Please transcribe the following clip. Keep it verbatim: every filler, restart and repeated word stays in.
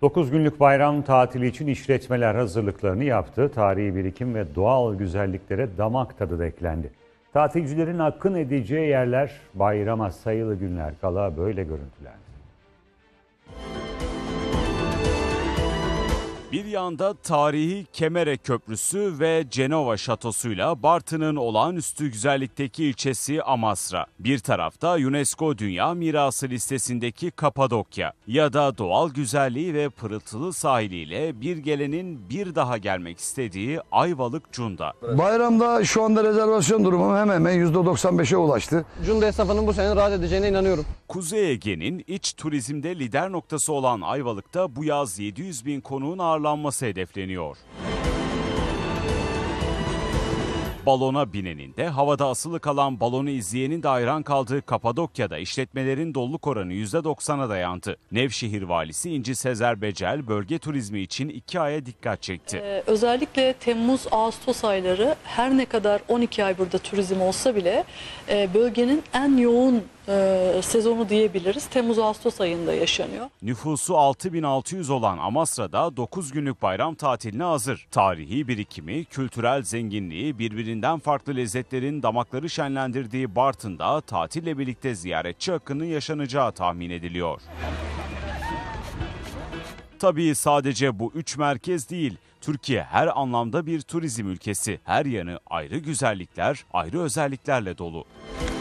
dokuz günlük bayram tatili için işletmeler hazırlıklarını yaptı. Tarihi birikim ve doğal güzelliklere damak tadı da eklendi. Tatilcilerin akın edeceği yerler bayrama sayılı günler kala böyle görüntülendi. Bir yanda tarihi Kemere Köprüsü ve Cenova Şatosu'yla Bartın'ın olağanüstü güzellikteki ilçesi Amasra. Bir tarafta UNESCO Dünya Mirası listesindeki Kapadokya ya da doğal güzelliği ve pırıltılı sahiliyle bir gelenin bir daha gelmek istediği Ayvalık Cunda. Bayramda şu anda rezervasyon durumu hemen hemen yüzde doksan beşe ulaştı. Cunda esnafının bu sene rahat edeceğine inanıyorum. Kuzey Ege'nin iç turizmde lider noktası olan Ayvalık'ta bu yaz yedi yüz bin konuğun ağırlanması hedefleniyor. Balona binenin de havada asılı kalan balonu izleyenin de hayran kaldığı Kapadokya'da işletmelerin doluluk oranı yüzde doksana dayandı. Nevşehir Valisi İnci Sezer Becel bölge turizmi için iki aya dikkat çekti. Ee, özellikle Temmuz-Ağustos ayları her ne kadar on iki ay burada turizm olsa bile e, bölgenin en yoğun e, sezonu diyebiliriz. Temmuz-Ağustos ayında yaşanıyor. Nüfusu altı bin altı yüz olan Amasra'da dokuz günlük bayram tatiline hazır. Tarihi birikimi, kültürel zenginliği, birbirinden farklı lezzetlerin damakları şenlendirdiği Bartın'da tatille birlikte ziyaretçi akının yaşanacağı tahmin ediliyor. Tabii sadece bu üç merkez değil, Türkiye her anlamda bir turizm ülkesi. Her yanı ayrı güzellikler, ayrı özelliklerle dolu.